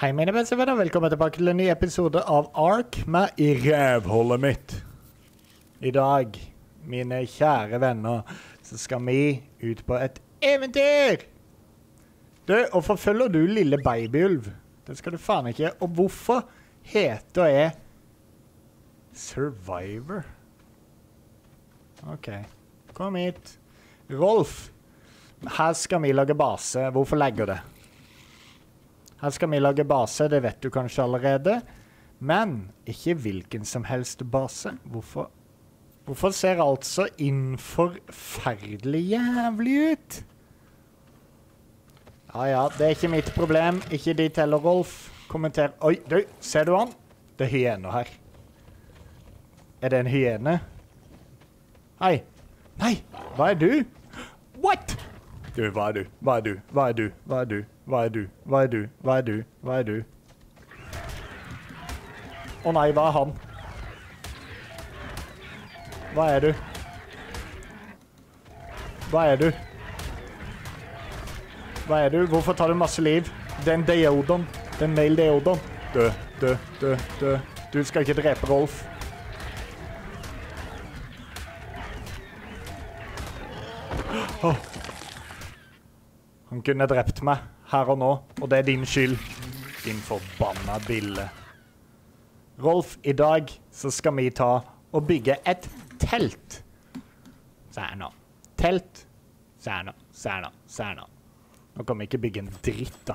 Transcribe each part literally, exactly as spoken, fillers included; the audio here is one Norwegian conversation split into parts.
Hei mine beste venner, velkommen tilbake til en ny episode av Ark med I rævhullet mitt. I dag, mine kjære venner, så skal vi ut på et eventyr. Du, og forfølger du lille babyulv? Det skal du faen ikke. Og hvorfor heter jeg Survivor? Ok, kom hit. Rolf, her skal vi lage base. Hvorfor legger det? Her skal vi lage base, det vet du kanskje allerede. Men ikke hvilken som helst base. Hvorfor? Hvorfor ser alt så innforferdelig jævlig ut? Ja, ja, det er ikke mitt problem. Ikke ditt heller, Rolf. Kommenter. Oi, du, ser du han? Det er hyener her. Er det en hyene? Hei. Nei, hva er du? What? Du, hva er du? Hva er du? Hva er du? Hva er du? Hva er du? Hva er du? Hva er du? Hva er du? Å nei, hva er han? Hva er du? Hva er du? Hva er du? Hvorfor tar du masse liv? Den Deodon. Den male Deodon. Dø, dø, dø, dø. Du skal ikke drepe Rolf. Åh. Han kunne drept meg, her og nå, og det er din skyld. Din forbanna bille. Rolf, i dag så skal vi ta og bygge et telt. Se her nå. Telt. Se her nå, se her nå, se her nå. Nå kan vi ikke bygge en dritt da.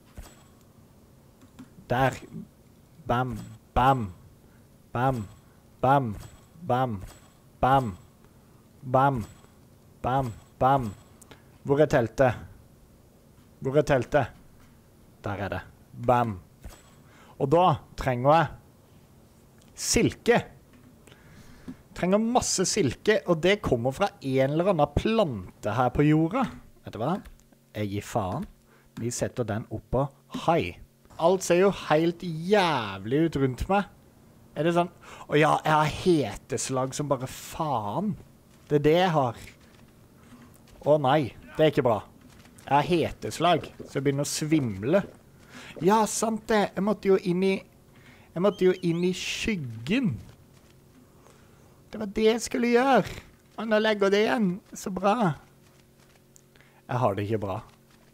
Der. Bam, bam. Bam, bam, bam, bam. Bam, bam, bam. Hvor er teltet? Hvor er teltet? Der er det. Bam. Og da trenger jeg silke. Trenger masse silke, og det kommer fra en eller annen plante her på jorda. Vet du hva? Jeg gir faen. Vi setter den opp på high. Alt ser jo helt jævlig ut rundt meg. Er det sånn? Å ja, jeg har heteslag som bare faen. Det er det jeg har. Å nei, det er ikke bra. Jeg har heteslag, så jeg begynner å svimle. Ja, sant det. Jeg måtte jo inn i... Jeg måtte jo inn i skyggen. Det var det jeg skulle gjøre. Og nå legger det igjen. Så bra. Jeg har det ikke bra.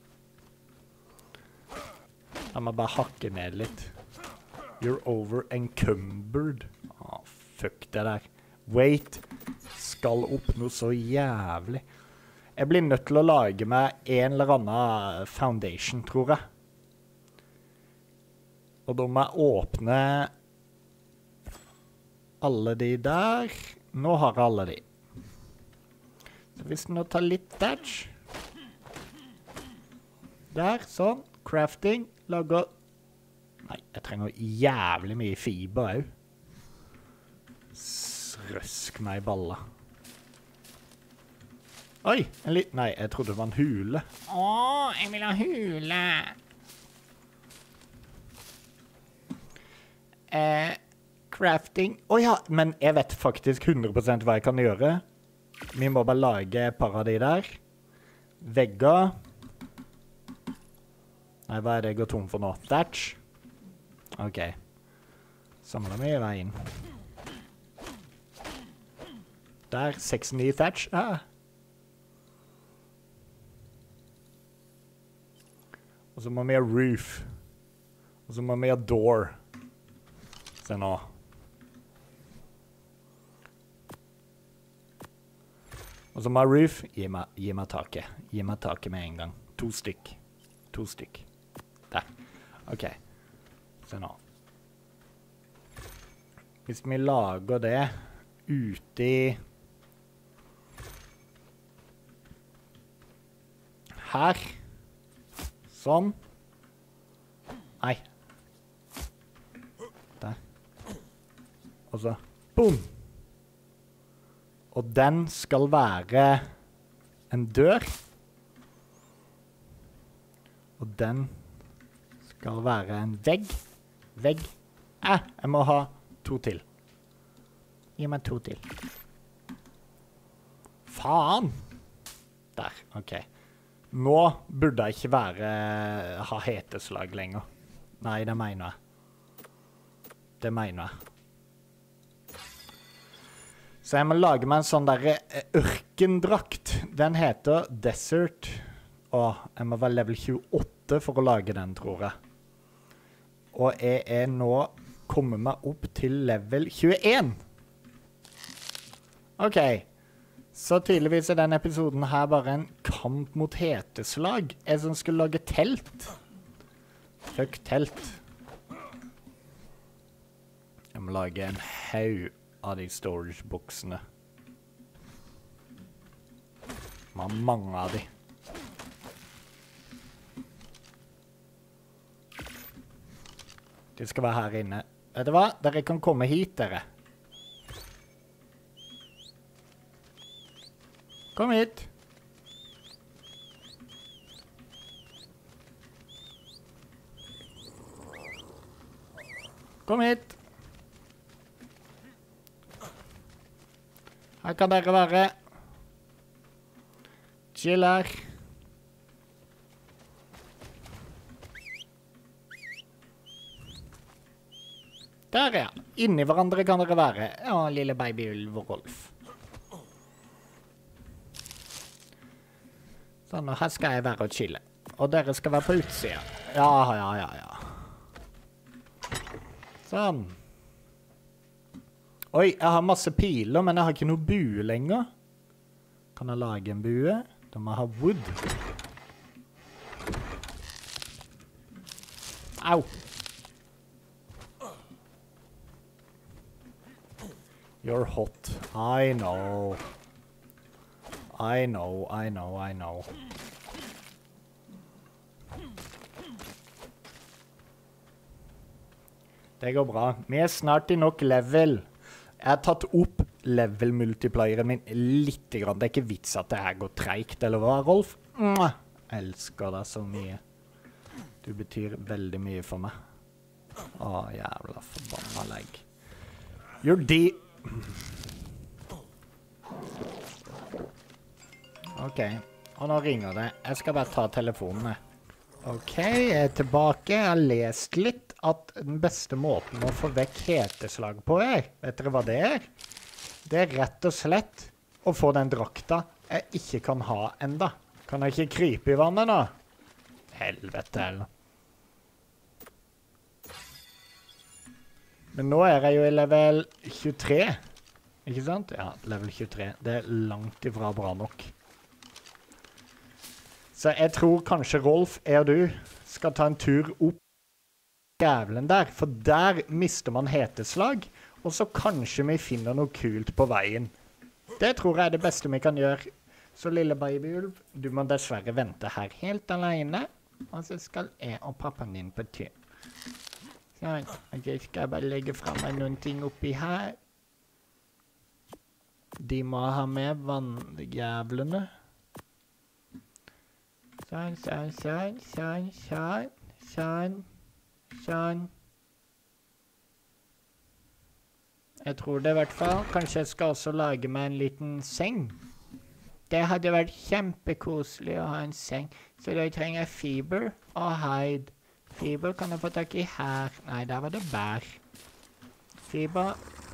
Jeg må bare hakke ned litt. You're over encumbered. Åh, fuck det der. Wait. Skal opp noe så jævlig. Jeg blir nødt til å lage meg en eller annen foundation, tror jeg. Og da må jeg åpne alle de der. Nå har jeg alle de. Så hvis den nå tar litt thatch. Der, sånn. Crafting. Lager... Nei, jeg trenger jævlig mye fiber også. Røsk meg i balla. Oi, en litt... Nei, jeg trodde det var en hule. Åh, jeg vil ha hule. Eh, crafting. Åh ja, men jeg vet faktisk hundre prosent hva jeg kan gjøre. Vi må bare lage et par av de der. Vegger. Nei, hva er det jeg går tom for nå? Thatch. Ok. Samler vi i veien. Der, seks ni thatch. Ah. Og så må vi ha roof. Og så må vi ha door. Se nå. Og så må vi ha roof. Gi meg, gi meg taket. Gi meg taket med en gang. To stykk. To stykk. Der. Ok. Se nå. Hvis vi lager det ute i... Her. Sånn. Nei. Der. Og så, boom! Og den skal være en dør. Og den skal være en vegg. Vegg. Eh, jeg må ha to til. Gi meg to til. Faen! Der, ok. Nå burde jeg ikke være, ha heteslag lenger. Nei, det mener jeg. Det mener jeg. Så jeg må lage meg en sånn der ørkendrakt. Den heter Desert. Åh, jeg må være level tjueåtte for å lage den, tror jeg. Og jeg er nå kommet meg opp til level tjueen. Ok. Så tydeligvis er denne episoden her bare en kamp mot heteslag. Jeg som skulle lage telt. Fuck telt. Jeg må lage en haug av de storage-boksene. Man har mange av de. De skal være her inne. Vet du hva? Dere kan komme hit, dere. Kom hit. Kom hit. Her kan dere være. Chill her. Der, ja. Inni hverandre kan dere være. Ja, lille babyulv og Rolf. Sånn, og her skal jeg være og chille. Og dere skal være på utsida. Ja, ja, ja, ja. Sånn. Oi, jeg har masse piler, men jeg har ikke noe bue lenger. Kan jeg lage en bue? Da må jeg ha wood. Au. You're hot. I know. I know, I know, I know. Det går bra. Vi er snart i nok level. Jeg har tatt opp level-multiplieren min litt grann. Det er ikke vits at det her går tregt, eller hva, Rolf? Mwah! Jeg elsker deg så mye. Du betyr veldig mye for meg. Å, jævla forbanna legg. You're de... Ok, og nå ringer det. Jeg skal bare ta telefonene. Ok, jeg er tilbake. Jeg har lest litt at den beste måten å få vekk heteslag på er. Vet dere hva det er? Det er rett og slett å få den drakta jeg ikke kan ha enda. Kan jeg ikke krype i vannet nå? Helvete, eller? Men nå er jeg jo i level tjuetre. Ikke sant? Ja, level tjuetre. Det er langt ifra bra nok. Så jeg tror kanskje Rolf, jeg og du, skal ta en tur opp jævlen der. For der mister man heteslag, og så kanskje vi finner noe kult på veien. Det tror jeg er det beste vi kan gjøre. Så lille babyulv, du må dessverre vente her helt alene. Og så skal jeg og pappaen din på tur. Sånn, ok, skal jeg bare legge frem meg noen ting oppi her. De må ha med vannjævlene. Sånn, sånn, sånn, sånn, sånn, sånn, sånn. Jeg tror det i hvert fall. Kanskje jeg skal også lage meg en liten seng. Det hadde vært kjempekoselig å ha en seng. Så da trenger jeg fiber og hide. Fiber kan jeg få tak i her. Nei, der var det bær. Fiber.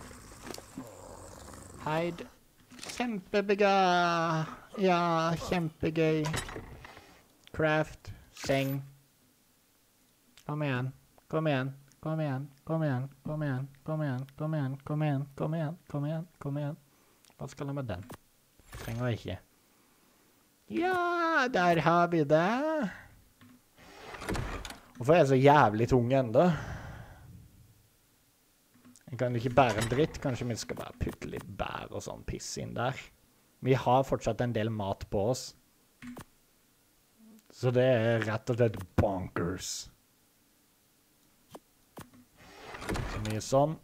Hide. Kjempebega. Ja, kjempegøy. Craft. Seng. Kom igjen. Kom igjen. Kom igjen. Kom igjen. Kom igjen. Kom igjen. Kom igjen. Kom igjen. Kom igjen. Kom igjen. Kom igjen. Hva skal jeg med den? Trenger jeg ikke. Ja, der har vi det. Hvorfor er jeg så jævlig tung enda? Jeg kan ikke bære en dritt. Kanskje vi skal bare putte litt bær og sånn piss inn der. Vi har fortsatt en del mat på oss. Så det er rett og slett bonkers. Så mye sånn.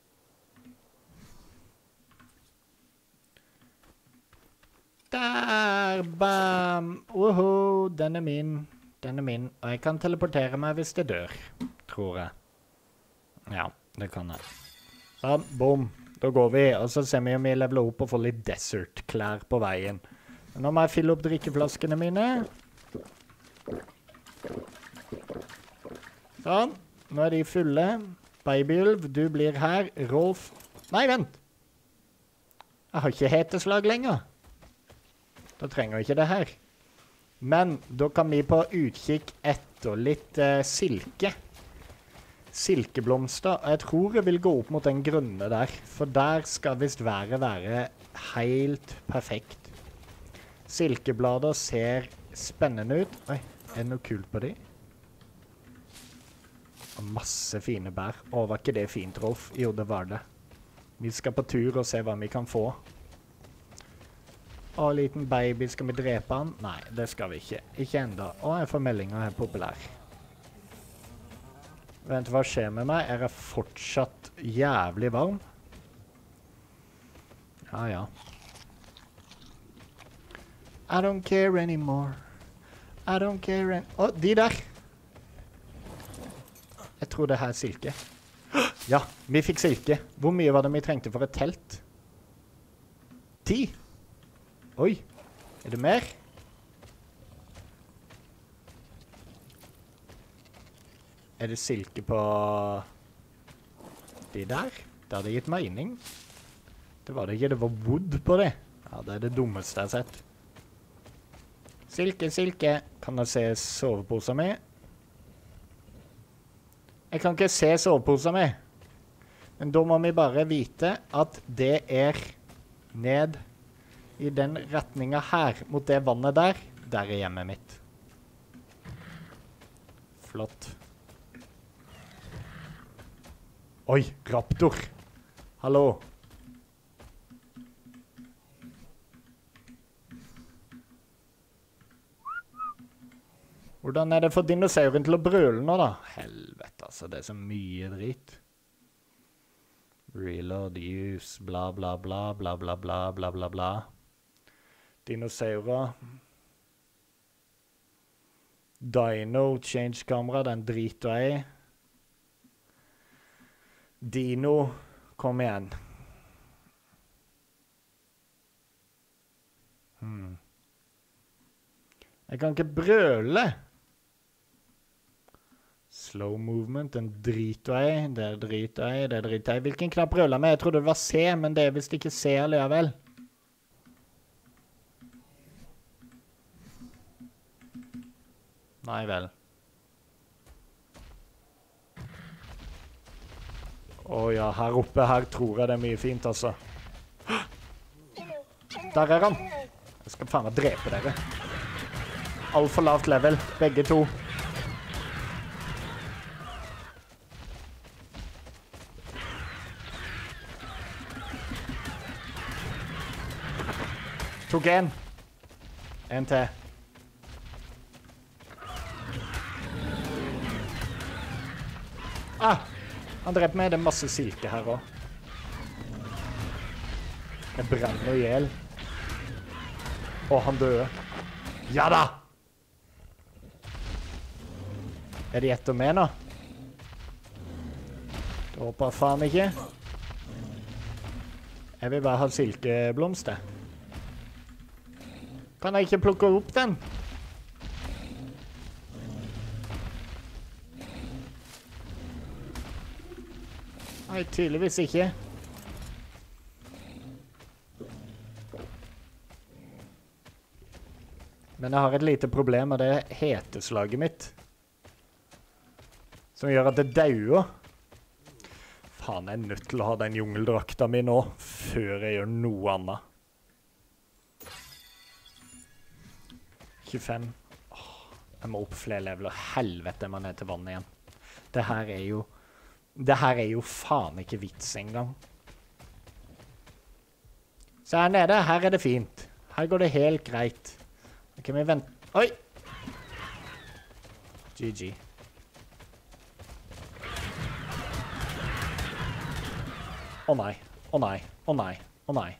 Der, bam! Woho, den er min. Den er min. Og jeg kan teleportere meg hvis det dør, tror jeg. Ja, det kan jeg. Sånn, boom. Da går vi, og så ser vi om vi leveler opp og får litt desert-klær på veien. Nå må jeg fylle opp drikkeflaskene mine. Sånn. Nå er de fulle. Babyulv, du blir her. Rolf... Nei, vent! Jeg har ikke heteslag lenger. Da trenger jeg ikke det her. Men da kan vi på utkikk etter litt eh, silke. Silkeblomster. Jeg tror jeg vil gå opp mot den grønne der. For der skal visst været være helt perfekt. Silkeblader ser spennende ut. Oi, er det noe kult på de? Og masse fine bær. Å, var ikke det fint, Rolf? Jo, det var det. Vi skal på tur og se hva vi kan få. Å, liten baby, skal vi drepe han? Nei, det skal vi ikke. Ikke enda. Å, jeg får meldinger her populær. Vent, hva skjer med meg? Er jeg fortsatt jævlig varm? Ja, ja. I don't care anymore. I don't care an... Å, de der! Jeg tror det her er silke. Ja, vi fikk silke. Hvor mye var det vi trengte for et telt? Ti? Oi, er det mer? Er det silke på de der? Det hadde gitt mening. Det var det ikke, det var wood på det. Ja, det er det dummeste jeg har sett. Silke, silke. Kan jeg se soveposer med? Jeg kan ikke se soveposer med. Men da må vi bare vite at det er ned i den retningen her, mot det vannet der. Der er hjemmet mitt. Flott. Oi, raptor. Hallo. Hvordan er det for dinosauren til å brøle nå da? Helvete, altså, det er så mye drit. Reload, use, bla bla bla, bla bla bla, bla bla bla. Dinosaurer. Dino, change kamera, den driter jeg i. Dino, kom igjen. Hmm. Jeg kan ikke brøle. Slow movement, den driter jeg i. Det driter jeg i, det driter jeg i. Hvilken knapp brøler med? Jeg trodde det var C, men det er visst ikke C alligevel. Nei vel. Å ja, her oppe, her tror jeg det er mye fint, altså. Der er han. Jeg skal faen meg drepe dere. Alt for lavt level, begge to. Tok en. En til. Ah! Han dreper meg. Det er masse silke her også. Jeg brenner ihjel. Å, han døde. Ja da! Er de etter meg nå? Det håper jeg faen ikke. Jeg vil bare ha silkeblomster. Kan jeg ikke plukke opp den? Nei, tydeligvis ikke. Men jeg har et lite problem, og det er heteslaget mitt. Som gjør at det dauer. Faen, jeg er nødt til å ha den jungeldrakta mi nå, før jeg gjør noe annet. tjuefem. Åh, jeg må opp flere leveler. Helvete, man er til vann igjen. Det her er jo... Det her er jo faen ikke vits engang. Så her nede, her er det fint. Her går det helt greit. Da kan vi vente... Oi! G G. Å nei, å nei, å nei, å nei.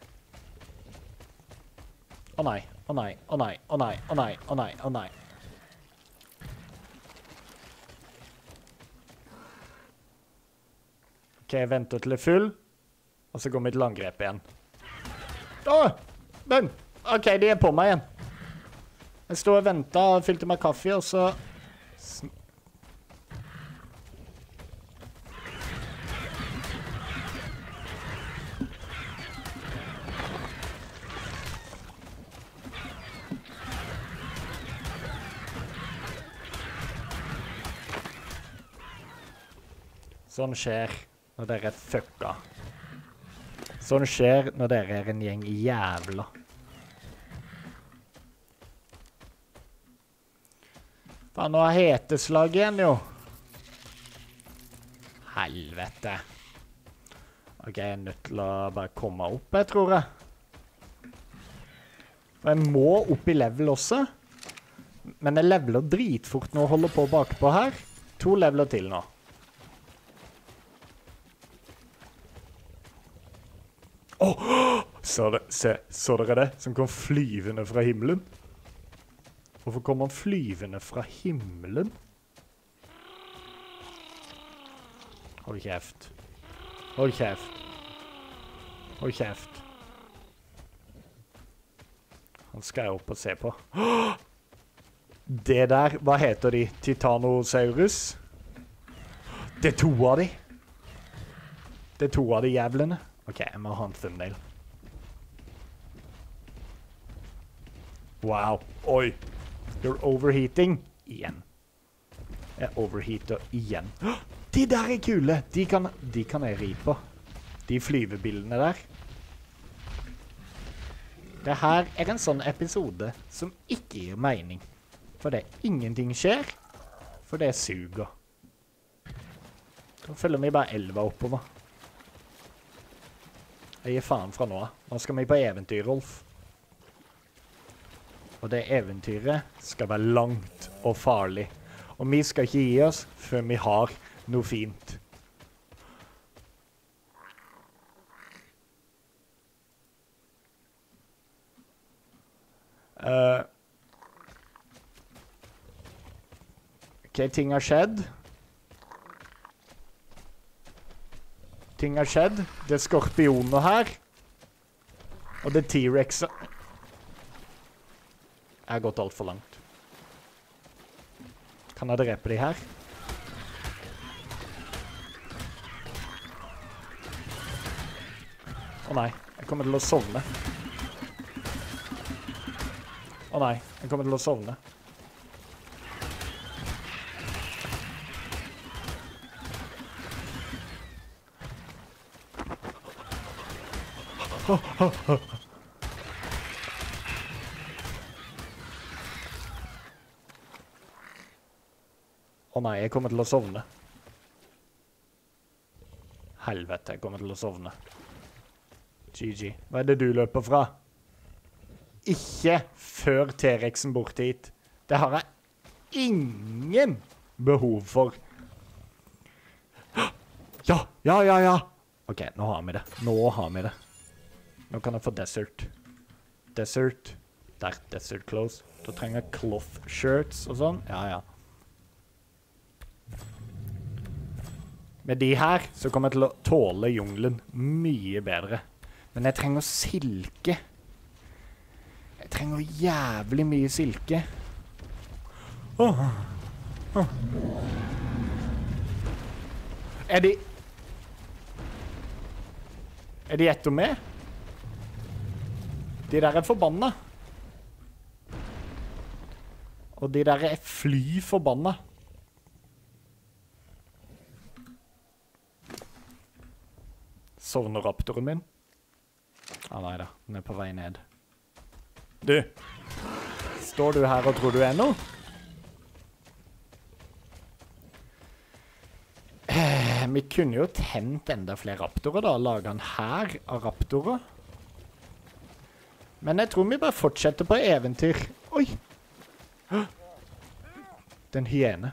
Å nei, å nei, å nei, å nei, å nei, å nei, å nei. Ok, jeg venter til det er full, og så går vi til angrep igjen. Åh! Men! Ok, de er på meg igjen. Jeg stod og ventet og fylte meg kaffe, og så... Sånn skjer når dere er fucka. Sånn skjer når dere er en gjeng jævla. Faen, nå er heteslag igjen, jo. Helvete. Ok, jeg er nødt til å bare komme opp, jeg tror jeg. For jeg må opp i level også. Men jeg leveler dritfort nå og holder på bakpå her. To leveler til nå. Åh! Så, det, se, så dere det? Som kom flyvende fra himmelen? Hvorfor kom han flyvende fra himmelen? Hold kjeft. Hold kjeft. Hold kjeft. Han skal jeg opp og se på. Det der, hva heter de? Titanosaurus? Det er to av de. Det er to av de jævlene. Ok, jeg må ha en thumbnail. Wow. Oi. You're overheating. Igjen. Jeg overheater igjen. De der er kule. De kan, de kan jeg ri på. De flyvebildene der. Det her er en sånn episode som ikke gir mening. For det ingenting skjer. For det suger. Da følger vi bare elva oppover. Jeg gir faen fra nå. Nå skal vi på eventyr, Rolf. Og det eventyret skal være langt og farlig. Og vi skal ikke gi oss før vi har noe fint. Uh, ok, ting har skjedd. Ting har skjedd. Det er skorpioner her. Og det er T-Rexer. Jeg har gått alt for langt. Kan jeg drepe de her? Å nei, jeg kommer til å sovne. Å nei, jeg kommer til å sovne. Å nei, jeg kommer til å sovne. Helvete, jeg kommer til å sovne. G G. Hva er det du løper fra? Ikke før T-Rexen bort hit. Det har jeg ingen behov for. Ja, ja, ja, ja. Ok, nå har vi det. Nå har vi det. Nå kan jeg få desert. Desert. Der, desert clothes. Da trenger jeg cloth shirts og sånn. Ja, ja. Med de her så kommer jeg til å tåle jungelen mye bedre. Men jeg trenger silke. Jeg trenger jævlig mye silke. Åh. Åh. Er de... Er de etter meg? De der er forbanna. Og de der er fly forbanna. Sovner raptoren min? Ah, nei da, den er på vei ned. Du, står du her og tror du er noe? Eh, vi kunne jo tent enda flere raptorer da, laget en her av raptorer. Men jeg tror vi bare fortsetter på eventyr. Oi! Den hyene.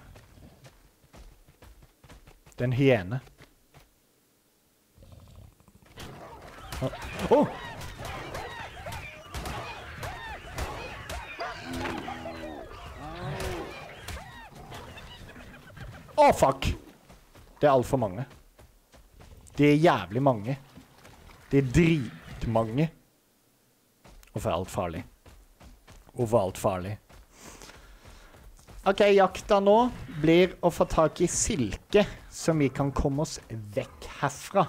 Den hyene. Åh! Oh. Å, oh, fuck! Det er alt for mange. Det er jævlig mange. Det er dritmange. Hvorfor er alt farlig? Hvorfor er alt farlig? Ok, jakta nå blir å få tak i silke, så vi kan komme oss vekk herfra.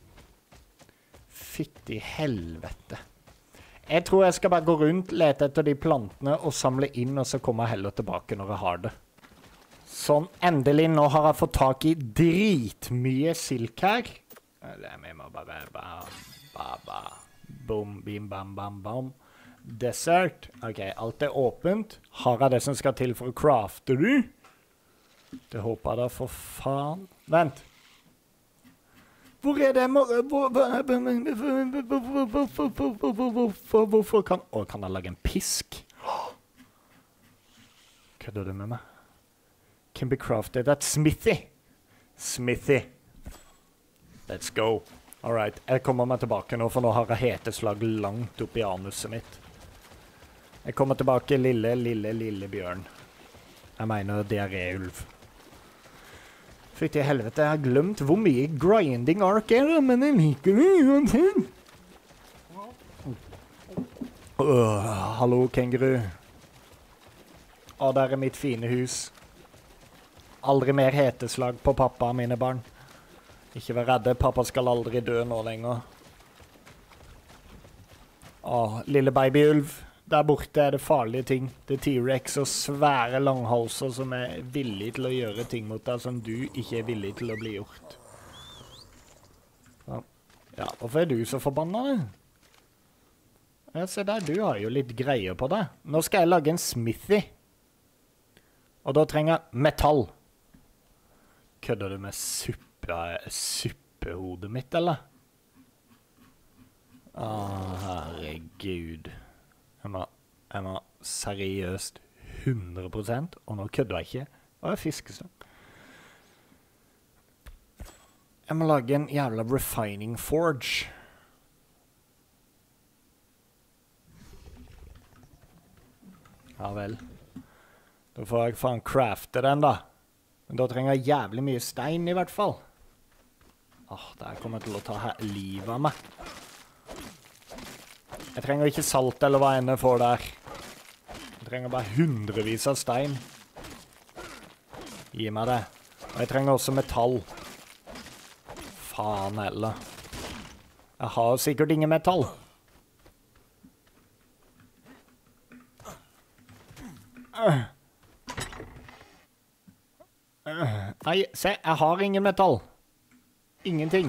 Fytti helvete. Jeg tror jeg skal bare gå rundt, lete etter de plantene og samle inn, og så kommer jeg heller tilbake når jeg har det. Sånn, endelig, nå har jeg fått tak i dritmye silk her. Det er med meg bare, ba, ba, ba, boom, bim, bam, bam, bam. Dessert. Ok, alt er åpent. Har jeg det som skal til for å crafte du? Det håper jeg da for faen. Vent. Hvor er det? Hvorfor kan... Å, kan jeg lage en pisk? Kødder du med meg? Can be crafted at Smithy. Smithy. Let's go. Alright, jeg kommer meg tilbake nå, for nå har jeg heteslag langt opp i anuset mitt. Jeg kommer tilbake, lille, lille, lille bjørn. Jeg mener diaré-ulv. Fytti helvete, jeg har glemt hvor mye grinding ark er det, men jeg liker det uansett. Uh, hallo, kenguru. Å, der er mitt fine hus. Aldri mer heteslag på pappa, mine barn. Ikke vær redde, pappa skal aldri dø nå lenger. Å, lille babyulv. Der borte er det farlige ting. Det er T-Rex og svære langhalser som er villige til å gjøre ting mot deg som du ikke er villig til å bli gjort. Ja, ja hvorfor er du så forbannet? Ja, se der, du har jo litt greier på det. Nå skal jeg lage en Smithy. Og da trenger jeg metall. Kødder du med suppe, suppehodet mitt, eller? Å, herregud. Jeg må, jeg må seriøst hundre prosent, og nå kødder jeg ikke. Å, jeg fiskestang. Jeg må lage en jævla refining forge. Ja vel. Da får jeg faen crafte den da. Men da trenger jeg jævlig mye stein i hvert fall. Åh, det her kommer til å ta livet av meg. Jeg trenger ikke salt eller hva enn jeg får der. Jeg trenger bare hundrevis av stein. Gi meg det. Og jeg trenger også metall. Faen heller. Jeg har sikkert ingen metall. Uh. Uh. Nei, se, jeg har ingen metall. Ingenting.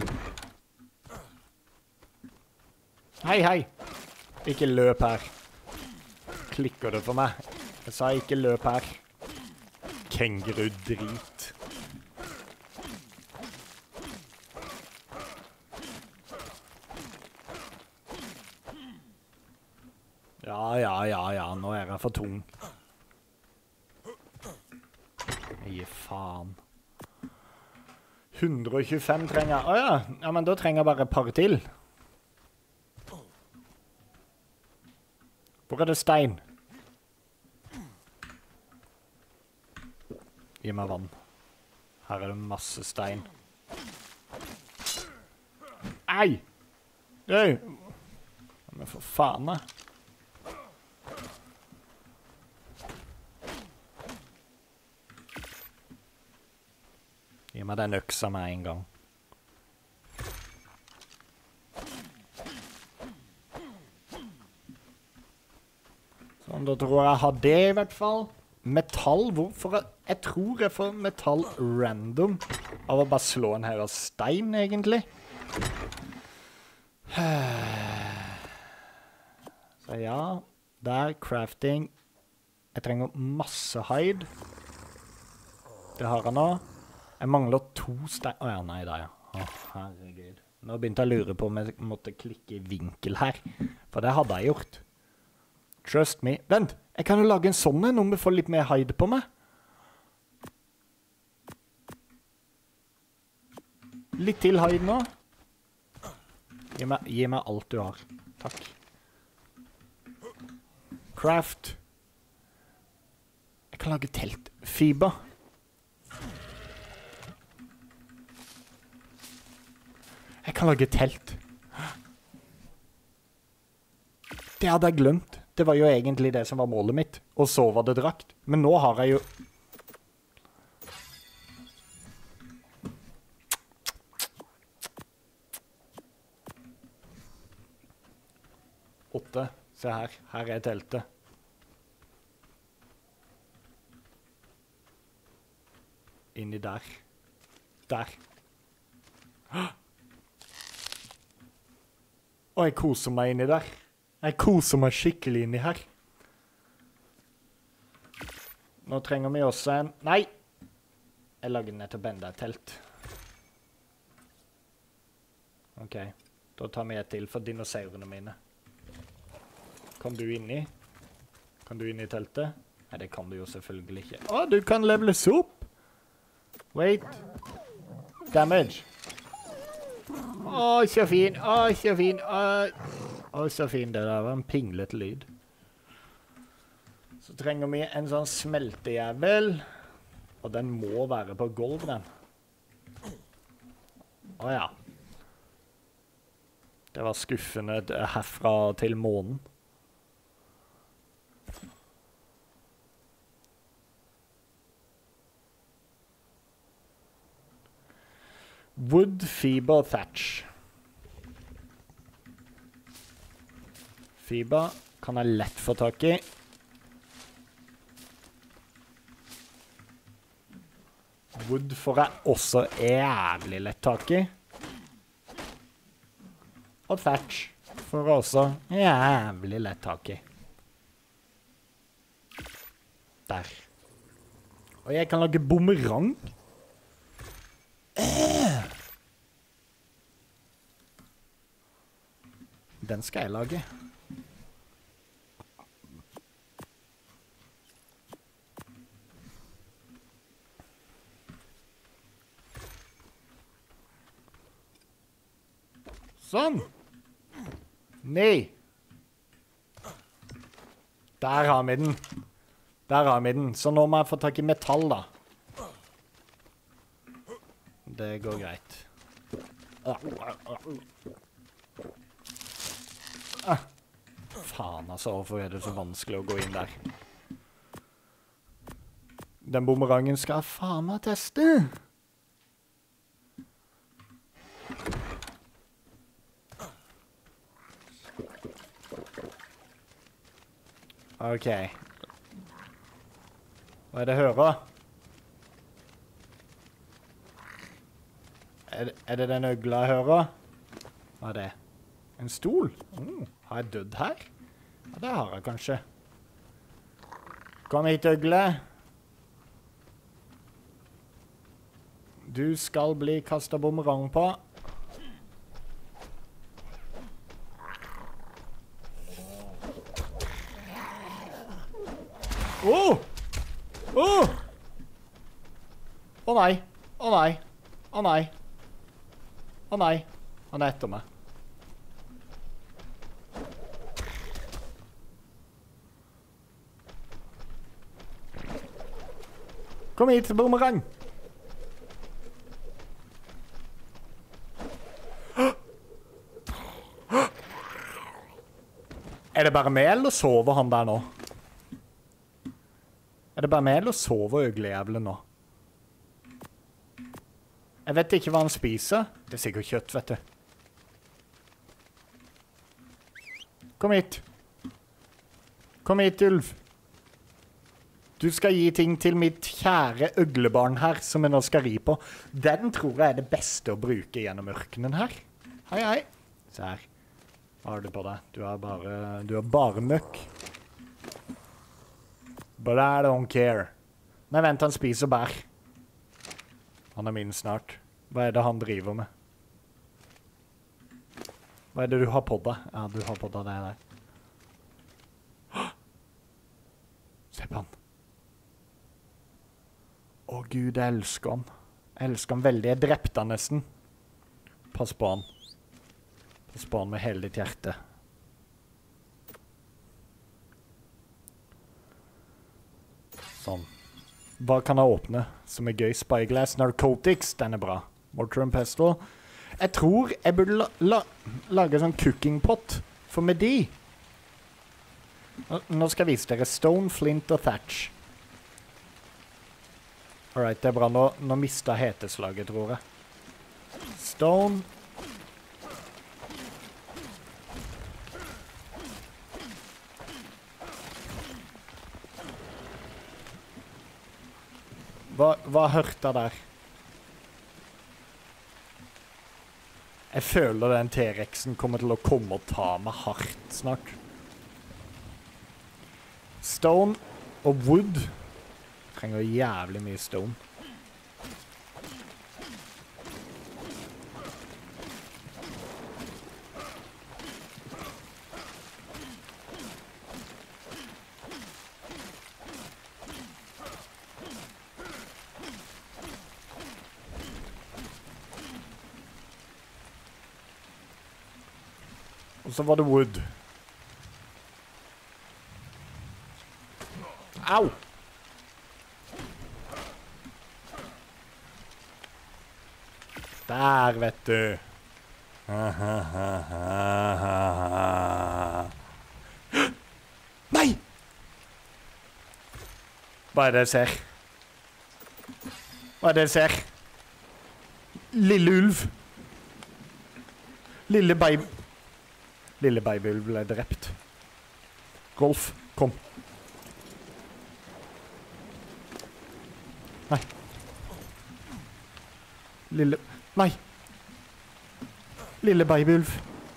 Hei, hei. Ikke løp her. Klikker det for meg? Jeg sa ikke løp her. Kenguru-drit. Ja, ja, ja, ja. Nå er jeg for tung. Gi faen. hundre og tjuefem trenger jeg. Åja, ja, men da trenger jeg bare et par til. Hvor er det stein? Gi meg vann. Her er det masse stein. Ei! Øy! Men for faen da. Gi meg den øksa med en gang. Sånn, da tror jeg jeg har det i hvert fall. Metall, hvorfor? Jeg, jeg tror jeg får metall random av å bare slå en her av stein, egentlig. Så ja, der, crafting. Jeg trenger masse hide. Det har jeg nå. Jeg mangler to stein... Åja, nei, der ja. Å, herregud. Nå begynte jeg å lure på om jeg måtte klikke i vinkel her. For det hadde jeg gjort. Trust me. Vent, jeg kan jo lage en sånn en om vi får litt mer hide på meg. Litt til hide nå. Gi meg, gi meg alt du har. Takk. Craft. Jeg kan lage telt. Fiber. Jeg kan lage telt. Det hadde jeg glemt. Det var jo egentlig det som var målet mitt. Og så var det drakt. Men nå har jeg jo... Åtte. Se her. Her er teltet. der. Der. Og jeg koser meg inni der. Jeg koser meg skikkelig inni her. Nå trenger vi også en... Nei! Jeg lager nettopp enda et telt. Ok, da tar vi et til for dinosaurene mine. Kan du inni? Kan du inn i teltet? Nei, det kan du jo selvfølgelig ikke. Å, du kan leveles opp! Wait. Damage. Å, så fin. Å, så fin. Å, å, så fin. Det der var en pinglete lyd. Så trenger vi en sånn smeltejævel. Og den må være på gulv, den. Å ja. Det var skuffende herfra til månen. Wood fiber thatch. Fiber kan jeg lett få tak i. Wood får jeg også jævlig lett tak i. Og thatch får jeg også jævlig lett tak i. Der. Og jeg kan lage bumerang. Den skal jeg lage. Sånn. Nei. Der har vi den. Der har vi den. Så nå må jeg få tak i metall, da. Det går greit. Ah. Faen, altså. Hvorfor er det så vanskelig å gå inn der? Den bumerangen skal jeg faen meg teste. Ok. Hva er det jeg hører? Er det, er det den øgla jeg hører? Hva er det? En stol? Oh, har jeg dødd her? Ja, det har jeg kanskje. Kom hit, øgle. Du skal bli kastet bumerang på. Åh! Åh! Å nei! Å nei! Å nei! Å nei! Han er etter meg. Kom hit, bumerang! Er det bare meg, eller sover han der nå? Er det bare meg, eller sover øglejævlen nå? Jeg vet ikke hva han spiser. Det er sikkert kjøtt, vet du. Kom hit. Kom hit, ulv. Du skal gi ting til mitt kjære øglebarn her, som jeg nå skal ri på. Den tror jeg er det beste å bruke gjennom ørkenen her. Hei, hei. Se her. Hva har du på deg? Du har bare, du har bare møkk. But I don't care. Nei, vent, han spiser bær. Han er min snart. Hva er det han driver med? Hva er det du har på deg? Ja, du har på deg det der. Se på han. Å Gud, jeg elsker han. Jeg elsker han veldig. Jeg drepte han nesten. Pass på han. Pass på han med hele ditt hjerte. Sånn. Hva kan jeg åpne som er gøy? Spyglass, Narcotics, den er bra. Mortar and Pestle. Jeg tror jeg burde la, la, lage sånn cooking pot for med de. Nå skal jeg vise dere Stone, Flint og Thatch. Alright, det er bra. Nå, nå mistet heteslaget, tror jeg. Stone. Hva, hva hørte jeg der? Jeg føler den T-rexen kommer til å komme og ta meg hardt snart. Stone og wood. Trenger jævlig mye stone. Og så var det wood. Au! Der, vet du. Nei! Hva er det jeg ser? Hva er det jeg ser? Lille ulv. Lille baby. Lille babyulv ble drept. Rolf, kom. Nei. Lille... Nei. Lille babyulv.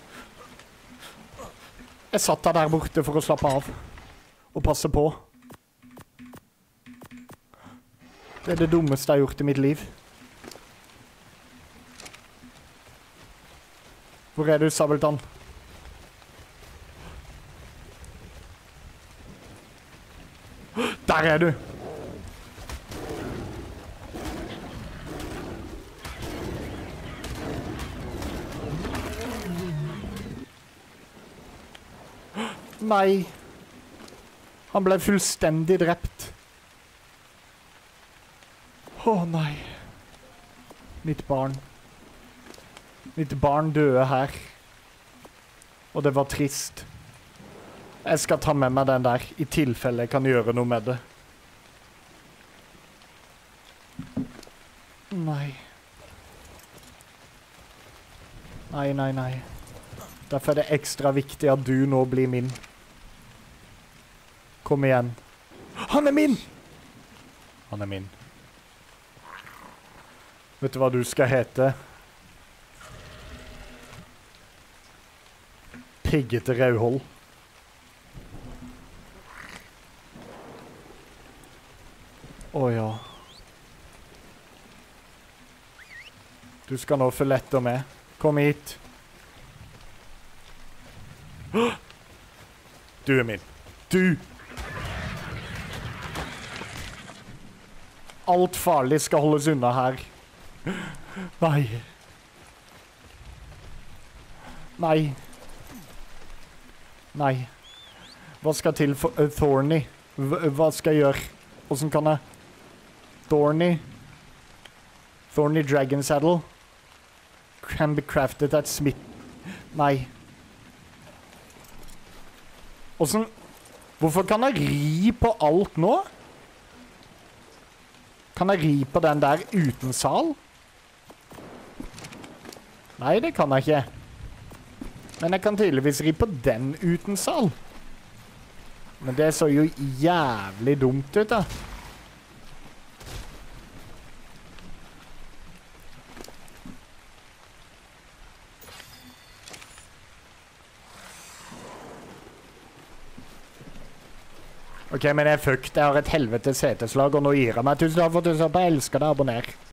Jeg satt der borte for å slappe av. Og passe på. Det er det dummeste jeg har gjort i mitt liv. Hvor er du, Sabeltann? Der er du! Nei. Han ble fullstendig drept. Å nei. Mitt barn. Mitt barn døde her. Og det var trist. Jeg skal ta med meg den der, i tilfelle jeg kan gjøre noe med det. Nei. Nei, nei, nei. Derfor er det ekstra viktig at du nå blir min. Kom igjen. Han er min! Han er min. Vet du hva du skal hete? Piggete Rauhold. Å ja. Du skal nå følge etter med. Kom hit. Du er min. Du! Alt farlig skal holdes unna her. Nei. Nei. Nei. Hva skal til for uh, Thorny? H hva skal jeg gjøre? Hvordan kan jeg? Thorny. Thorny Dragon Saddle. Can be crafted at Smith. Nei. Hvordan? Hvorfor kan jeg ri på alt nå? Kan jeg ri på den der uten sal? Nei, det kan jeg ikke. Men jeg kan tydeligvis ri på den uten sal. Men det så jo jævlig dumt ut, da. Ok, men jeg er fucked. Jeg har et helvetes seteslag, og nå gir jeg meg. Tusen takk for at du så på. Jeg elsker deg. Abonner.